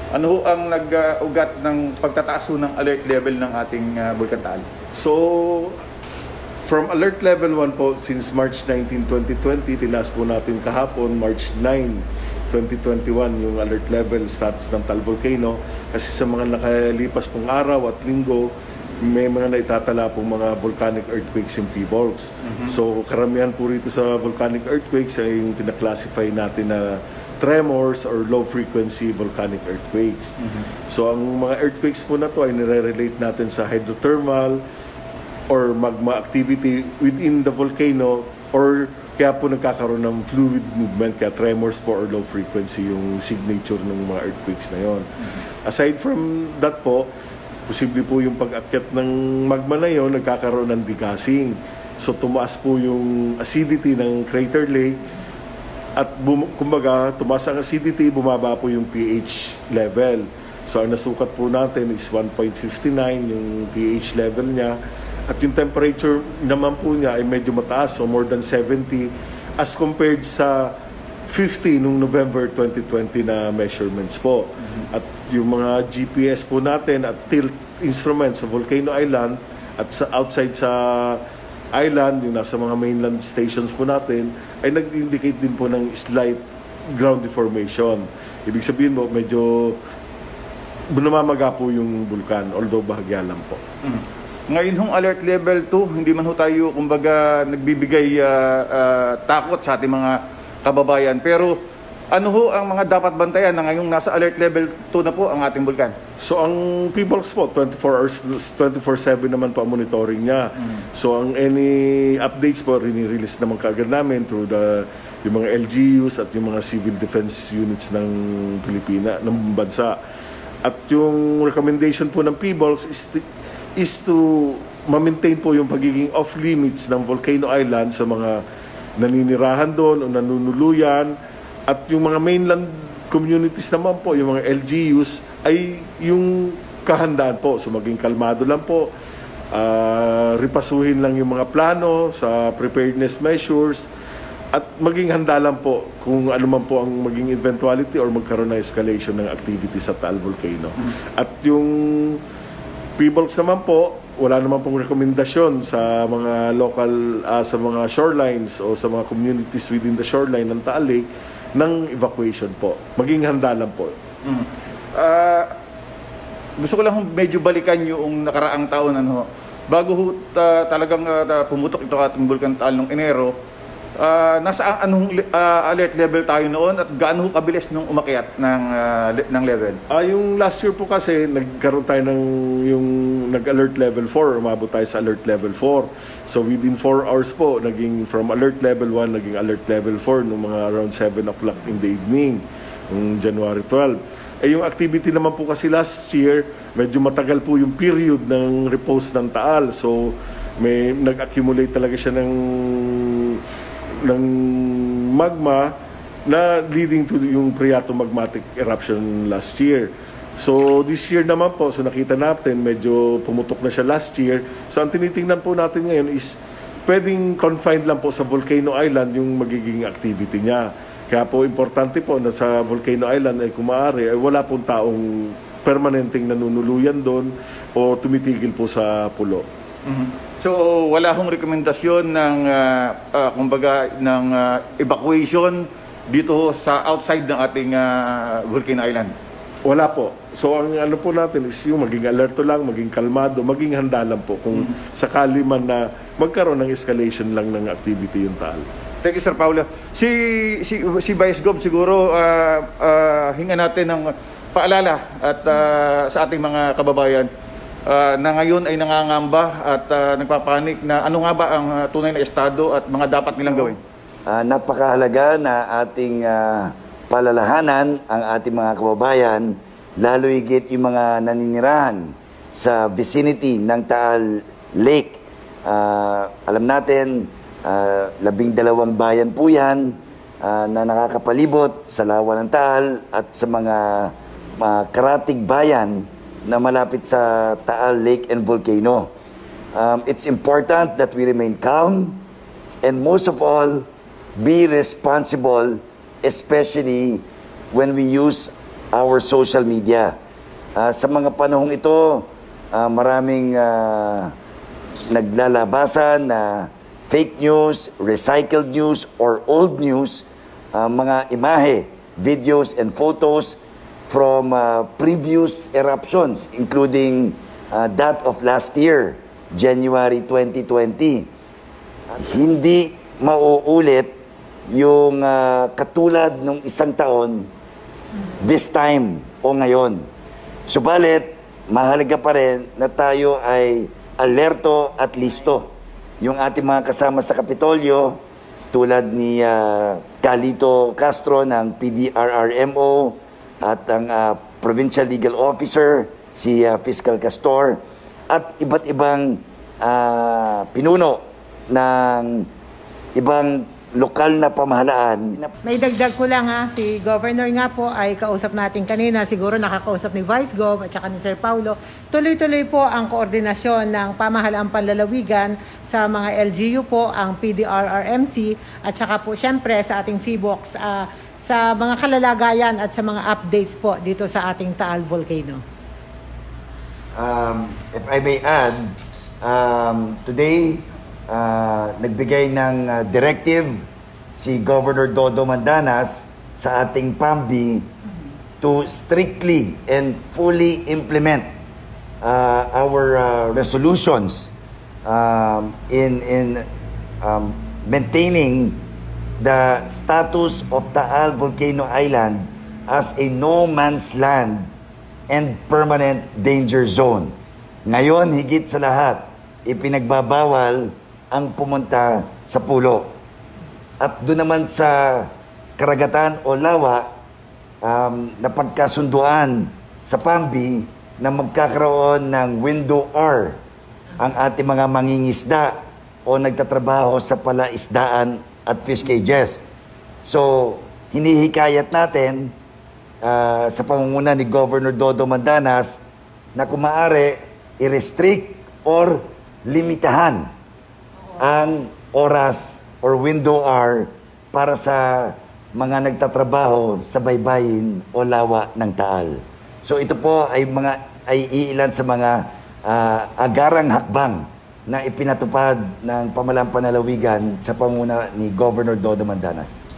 Ano ho ang nag-ugat ng pagtataas ng alert level ng ating Bulkan Taal? So, from alert level 1 po, since March 19, 2020, tinaas po natin kahapon, March 9, 2021, yung alert level status ng Taal Volcano. Kasi sa mga nakalipas pong araw at linggo, may mga naitatala pong mga volcanic earthquakes in P-Volcs. So, karamihan po rito sa volcanic earthquakes ay yung pinaklasify natin na tremors or low-frequency volcanic earthquakes. So, ang mga earthquakes po na to ay nire-relate natin sa hydrothermal or magma activity within the volcano, or kaya po nagkakaroon ng fluid movement, kaya tremors po or low-frequency yung signature ng mga earthquakes na yon. Aside from that po, posible po yung pag-akyat ng magma na yon, nagkakaroon ng degassing. So, tumaas po yung acidity ng crater lake. At kumbaga, tumaas ang acidity, bumaba po yung pH level. So, ang nasukat po natin is 1.59 yung pH level niya. At yung temperature naman po niya ay medyo mataas, so more than 70 as compared sa 50 nung November 2020 na measurements po. At yung mga GPS po natin at tilt instruments sa Volcano Island at sa outside sa island, yung nasa mga mainland stations po natin, ay nag-indicate din po ng slight ground deformation. Ibig sabihin mo, medyo namamaga po yung bulkan, although bahagya lang po. Ngayon hong alert level 2, hindi man ho tayo kumbaga nagbibigay takot sa ating mga kababayan. Pero ano ho ang mga dapat bantayan na ngayong nasa alert level 2 na po ang ating bulkan? So ang P-Volcs po, 24 hours, 24/7 naman po ang monitoring niya. So ang any updates po, rini-release naman kaagad namin through yung mga LGUs at yung mga civil defense units ng Pilipinas, ng bansa. At yung recommendation po ng P-Volcs is to ma-maintain po yung pagiging off-limits ng Volcano Island sa mga naninirahan doon o nanunuluyan. At yung mga mainland communities naman po, yung mga LGUs, ay yung kahandaan po. So maging kalmado lang po, ripasuhin lang yung mga plano sa preparedness measures, at maging handa lang po kung ano man po ang maging eventuality or magkaroon na escalation ng activity sa Taal Volcano. At yung P-Volcs naman po, wala naman pong rekomendasyon sa mga local, sa mga shorelines o sa mga communities within the shoreline ng Taal Lake ng evacuation po. Maging handa lang po. Gusto ko lang medyo balikan yung nakaraang taon. Bago talagang pumutok ito ating Bulkan Taal noong Enero, nasa anong alert level tayo noon at gaano kabilis nung umakyat ng level? Yung last year po kasi nagkaroon tayo ng yung nag-alert level 4, umabot tayo sa alert level 4. So within 4 hours po, naging from alert level 1, naging alert level 4 nung mga around 7 o'clock in the evening, nung January 12. Yung activity naman po kasi last year, medyo matagal po yung period ng repose ng Taal. So may nag-accumulate talaga siya ng magma na leading to yung phreatomagmatic eruption last year. So this year naman po, so nakita natin medyo pumutok na siya last year. So ang tinitingnan po natin ngayon is pwedeng confined lang po sa Volcano Island yung magiging activity niya. Kaya po importante po na sa Volcano Island ay kung maaari ay wala pong taong permanenteng nanunuluyan doon o tumitigil po sa pulo. So wala hong rekomendasyon ng kumbaga ng evacuation dito sa outside ng ating Volcano Island? Wala po. So ang ano po natin is yung maging alerto lang, maging kalmado, maging handa lang po kung sakali man na magkaroon ng escalation lang ng activity yung Taal. Thank you, Sir Paulo. Si Vice Gov siguro hinga natin ng paalala at sa ating mga kababayan na ngayon ay nangangamba at nagpapanik na ano nga ba ang tunay na estado at mga dapat nilang gawin? Napakahalaga na ating palalahanan ang ating mga kababayan, lalo higit yung mga naninirahan sa vicinity ng Taal Lake. Alam natin, 12 bayan po yan na nakakapalibot sa lawa ng Taal at sa mga karatig bayan na malapit sa Taal Lake and Volcano. It's important that we remain calm and most of all, be responsible, especially when we use our social media. Sa mga panahong ito, maraming naglalabasan na fake news, recycled news, or old news, mga imahe, videos, and photos from previous eruptions, including that of last year, January 2020. Hindi mauulit yung katulad nung isang taon, this time o ngayon. Subalit, mahalaga pa rin na tayo ay alerto at listo. Yung ating mga kasama sa Kapitolyo, tulad ni Calito Castro ng PDRRMO at ang Provincial Legal Officer, si Fiscal Castor, at iba't ibang pinuno ng ibang lokal na pamahalaan. May dagdag ko lang si Governor nga po ay kausap natin kanina, siguro nakakausap ni Vice Gov at saka ni Sir Paulo. Tuloy-tuloy po ang koordinasyon ng pamahalaang panlalawigan sa mga LGU po, ang PDRRMC at saka po syempre sa ating PHIVOLCS sa mga kalalagayan at sa mga updates po dito sa ating Taal Volcano. If I may add, today, nagbigay ng directive si Governor Dodo Mandanas sa ating PAMBI to strictly and fully implement our resolutions in maintaining the status of Taal Volcano Island as a no man's land and permanent danger zone. Ngayon, higit sa lahat, ipinagbabawal ang pumunta sa pulo. At doon naman sa karagatan o lawa, napagkasunduan sa PAMBI na magkakaroon ng window R ang ating mga mangingisda o nagtatrabaho sa palaisdaan at fish cages. So, hinihikayat natin sa pangunguna ni Governor Dodo Mandanas na kung maaari, i-restrict or limitahan ang oras or window hour para sa mga nagtatrabaho sa baybayin o lawa ng Taal. So ito po ay iilan sa mga agarang hakbang na ipinatupad ng pamahalang panlalawigan sa pangunguna ni Governor Dodo Mandanas.